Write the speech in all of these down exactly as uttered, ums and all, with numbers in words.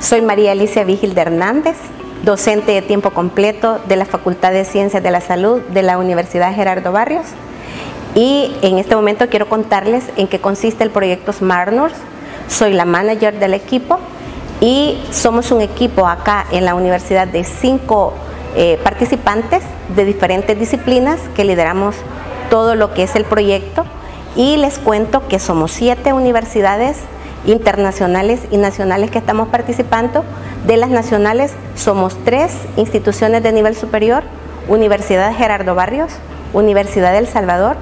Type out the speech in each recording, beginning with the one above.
Soy María Alicia Vigil de Hernández, docente de tiempo completo de la Facultad de Ciencias de la Salud de la Universidad Gerardo Barrios, y en este momento quiero contarles en qué consiste el proyecto SmartNurse. Soy la manager del equipo y somos un equipo acá en la universidad de cinco eh, participantes de diferentes disciplinas que lideramos todo lo que es el proyecto, y les cuento que somos siete universidades internacionales y nacionales que estamos participando. De las nacionales somos tres instituciones de nivel superior: Universidad Gerardo Barrios, Universidad del Salvador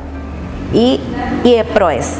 y IEPROES,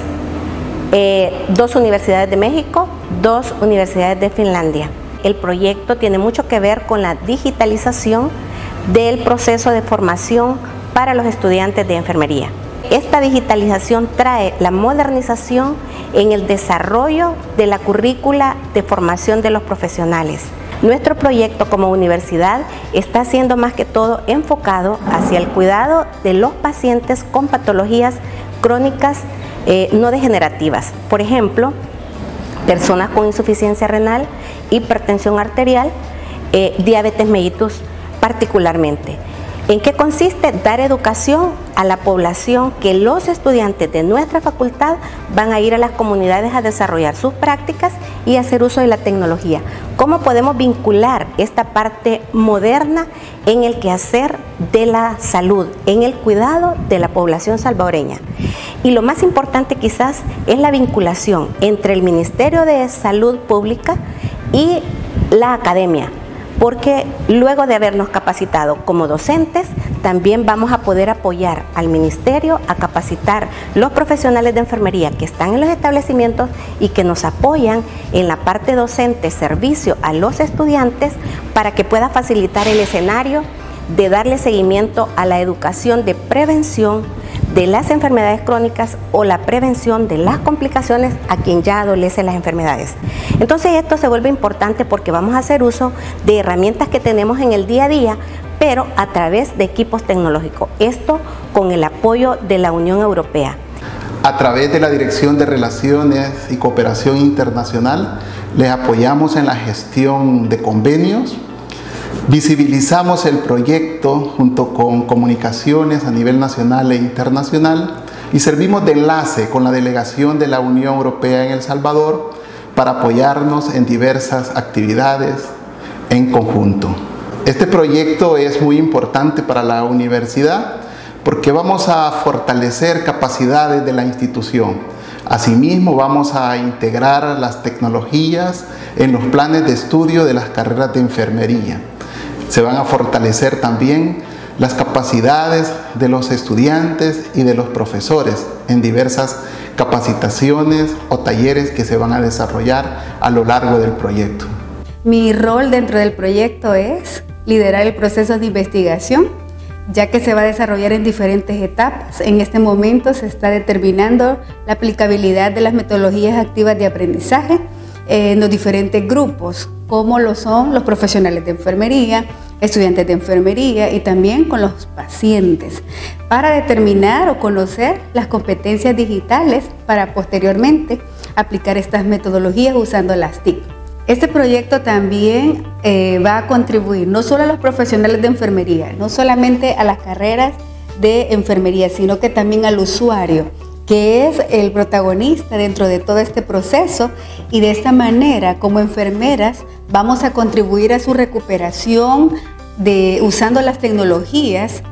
eh, dos universidades de México, dos universidades de Finlandia. El proyecto tiene mucho que ver con la digitalización del proceso de formación para los estudiantes de enfermería. Esta digitalización trae la modernización en el desarrollo de la currícula de formación de los profesionales. Nuestro proyecto como universidad está siendo más que todo enfocado hacia el cuidado de los pacientes con patologías crónicas eh, no degenerativas. Por ejemplo, personas con insuficiencia renal, hipertensión arterial, eh, diabetes mellitus particularmente. ¿En qué consiste? Dar educación a la población, que los estudiantes de nuestra facultad van a ir a las comunidades a desarrollar sus prácticas y hacer uso de la tecnología. ¿Cómo podemos vincular esta parte moderna en el quehacer de la salud, en el cuidado de la población salvadoreña? Y lo más importante quizás es la vinculación entre el Ministerio de Salud Pública y la academia, porque luego de habernos capacitado como docentes, también vamos a poder apoyar al ministerio a capacitar los profesionales de enfermería que están en los establecimientos y que nos apoyan en la parte docente, servicio a los estudiantes, para que pueda facilitar el escenario de darle seguimiento a la educación de prevención de las enfermedades crónicas o la prevención de las complicaciones a quien ya adolece las enfermedades. Entonces esto se vuelve importante porque vamos a hacer uso de herramientas que tenemos en el día a día, pero a través de equipos tecnológicos. Esto con el apoyo de la Unión Europea. A través de la Dirección de Relaciones y Cooperación Internacional, les apoyamos en la gestión de convenios. Visibilizamos el proyecto junto con comunicaciones a nivel nacional e internacional y servimos de enlace con la delegación de la Unión Europea en El Salvador para apoyarnos en diversas actividades en conjunto. Este proyecto es muy importante para la universidad porque vamos a fortalecer capacidades de la institución. Asimismo, vamos a integrar las tecnologías en los planes de estudio de las carreras de enfermería. Se van a fortalecer también las capacidades de los estudiantes y de los profesores en diversas capacitaciones o talleres que se van a desarrollar a lo largo del proyecto. Mi rol dentro del proyecto es liderar el proceso de investigación, ya que se va a desarrollar en diferentes etapas. En este momento se está determinando la aplicabilidad de las metodologías activas de aprendizaje en los diferentes grupos, como lo son los profesionales de enfermería, estudiantes de enfermería y también con los pacientes, para determinar o conocer las competencias digitales para posteriormente aplicar estas metodologías usando las T I C. Este proyecto también eh, va a contribuir no solo a los profesionales de enfermería, no solamente a las carreras de enfermería, sino que también al usuario, que es el protagonista dentro de todo este proceso, y de esta manera, como enfermeras, vamos a contribuir a su recuperación de, usando las tecnologías,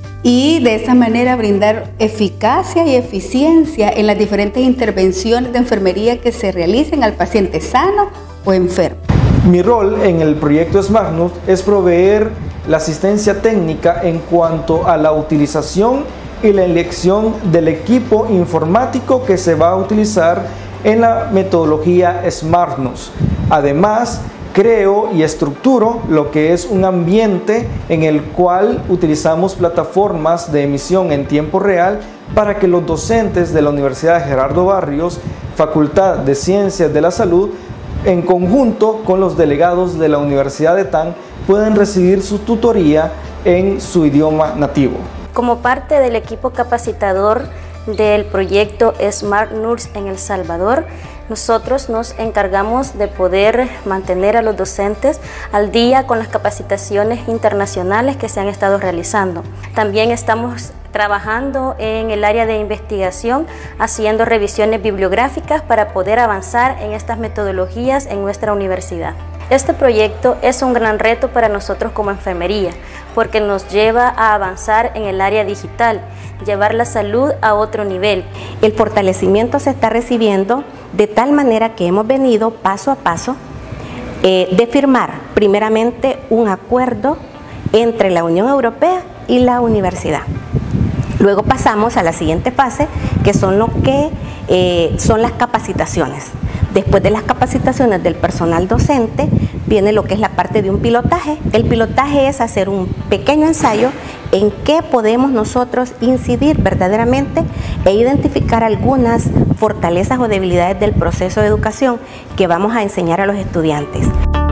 y de esta manera brindar eficacia y eficiencia en las diferentes intervenciones de enfermería que se realicen al paciente sano o enfermo. Mi rol en el proyecto SmartNurse es proveer la asistencia técnica en cuanto a la utilización y la elección del equipo informático que se va a utilizar en la metodología SmartNurse. Además, creo y estructuro lo que es un ambiente en el cual utilizamos plataformas de emisión en tiempo real para que los docentes de la Universidad Gerardo Barrios, Facultad de Ciencias de la Salud, en conjunto con los delegados de la Universidad de T A N, puedan recibir su tutoría en su idioma nativo. Como parte del equipo capacitador del proyecto SmartNurse en El Salvador, Nosotros nos encargamos de poder mantener a los docentes al día con las capacitaciones internacionales que se han estado realizando. También estamos trabajando en el área de investigación, haciendo revisiones bibliográficas para poder avanzar en estas metodologías en nuestra universidad. Este proyecto es un gran reto para nosotros como enfermería, porque nos lleva a avanzar en el área digital, llevar la salud a otro nivel. El fortalecimiento se está recibiendo de tal manera que hemos venido paso a paso eh, de firmar primeramente un acuerdo entre la Unión Europea y la universidad. Luego pasamos a la siguiente fase, que son lo que eh, son las capacitaciones. Después de las capacitaciones del personal docente, viene lo que es la parte de un pilotaje. El pilotaje es hacer un pequeño ensayo en qué podemos nosotros incidir verdaderamente e identificar algunas fortalezas o debilidades del proceso de educación que vamos a enseñar a los estudiantes.